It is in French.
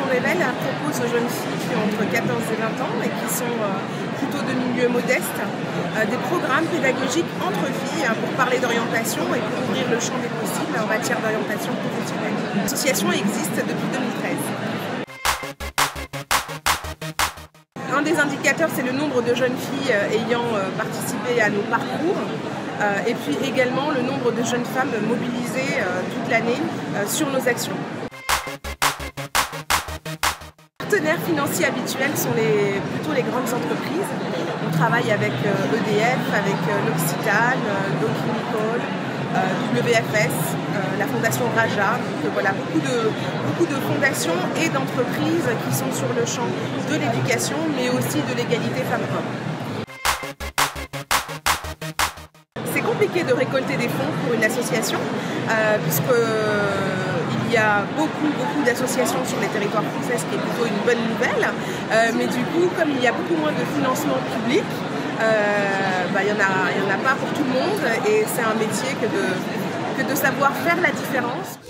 Révèle propose aux jeunes filles qui ont entre 14 et 20 ans et qui sont plutôt de milieux modestes des programmes pédagogiques entre filles pour parler d'orientation et pour ouvrir le champ des possibles en matière d'orientation professionnelle. L'association existe depuis 2013. Un des indicateurs, c'est le nombre de jeunes filles ayant participé à nos parcours et puis également le nombre de jeunes femmes mobilisées toute l'année sur nos actions. Les partenaires financiers habituels sont plutôt les grandes entreprises. On travaille avec EDF, avec l'Occitane, Docking-Nicole, WFS, la Fondation Raja. Donc voilà, beaucoup de fondations et d'entreprises qui sont sur le champ de l'éducation, mais aussi de l'égalité femmes-hommes. C'est compliqué de récolter des fonds pour une association, puisqu'il y a beaucoup d'associations sur les territoires français, ce qui est plutôt une bonne nouvelle. Mais du coup, comme il y a beaucoup moins de financement public, il y en a pas pour tout le monde et c'est un métier que de savoir faire la différence.